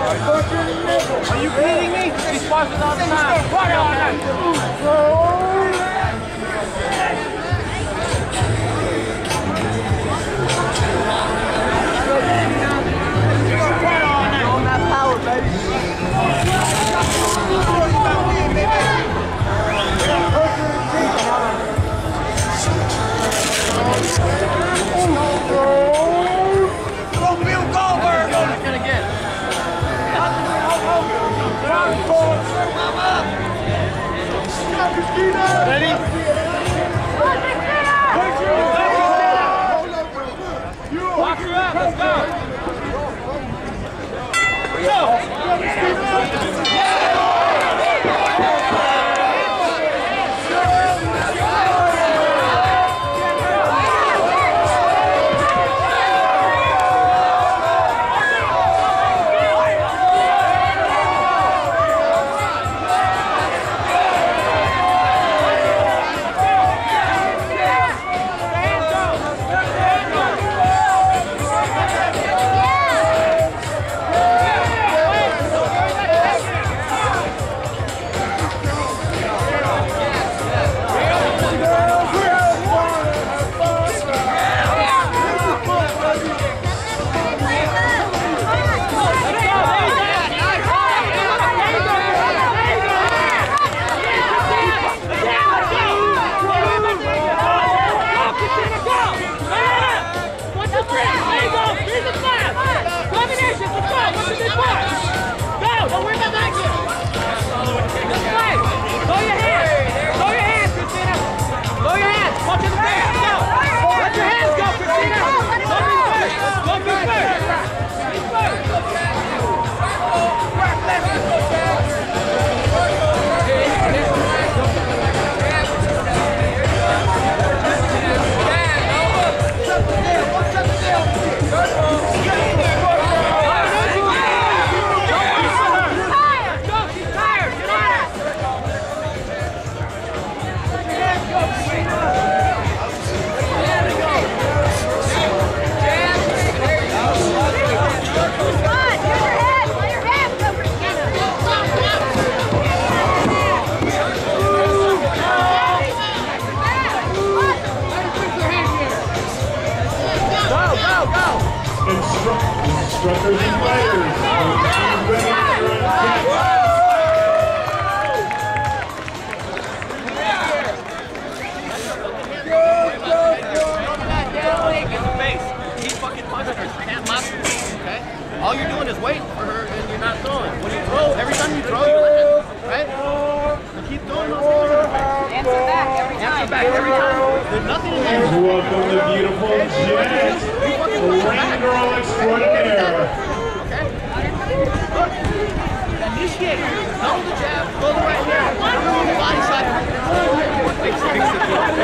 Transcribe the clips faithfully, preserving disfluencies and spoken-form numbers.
Are you kidding me? She sponsors all the time. What all night? On that power, baby. Ready? Lock her up, let's go! Go! Instructors and players, ready for all you're doing is waiting for her and you're not throwing. When you throw, every time you throw, you're landing, right? So keep doing those things. Answer back every time. Answer back every time. There's nothing in there. welcome the beautiful Jet, the rain girl extraordinaire. Okay? Look. Initiate. Double the jab, go the right hand. Body side. Fix it. Fix it.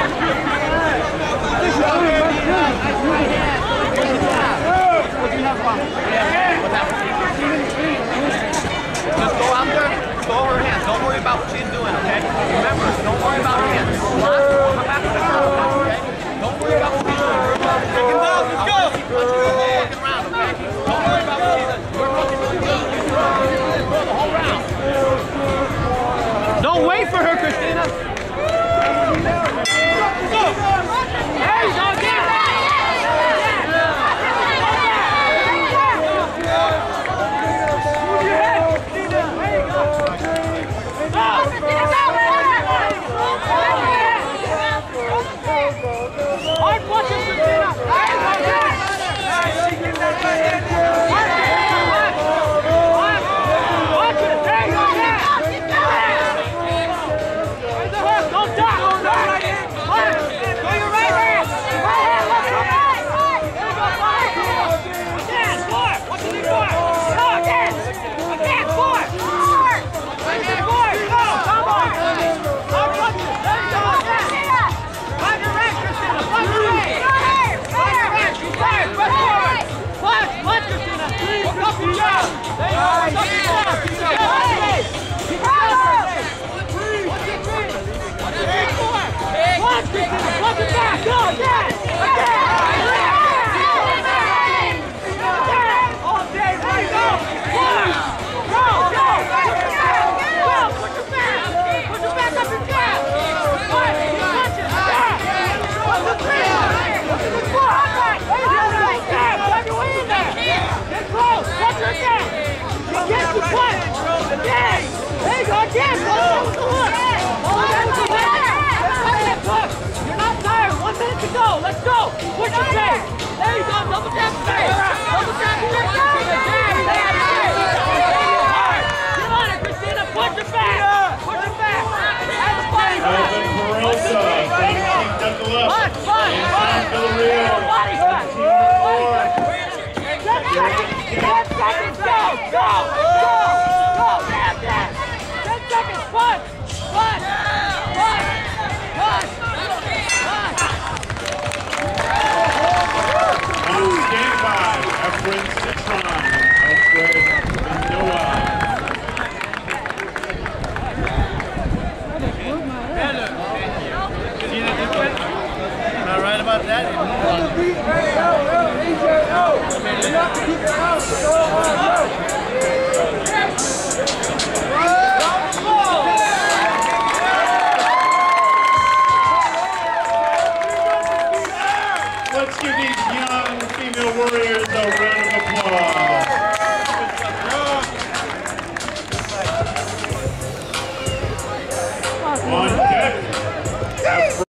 Just go out there, throw her hands. Don't worry about what she's doing, okay? Remember, don't worry about her hands. Block, come back to the girl, okay? Don't worry about what she's doing. Take him down, let's go! Keep punching her walking around, okay? Don't worry about what she's doing. We're fucking really good. Throw the whole round. Don't wait for her, Christina! Efren Citron, Alfred Noah. See the difference? Am I right about that? Hey, yo, yo, E J O! You have to keep it out.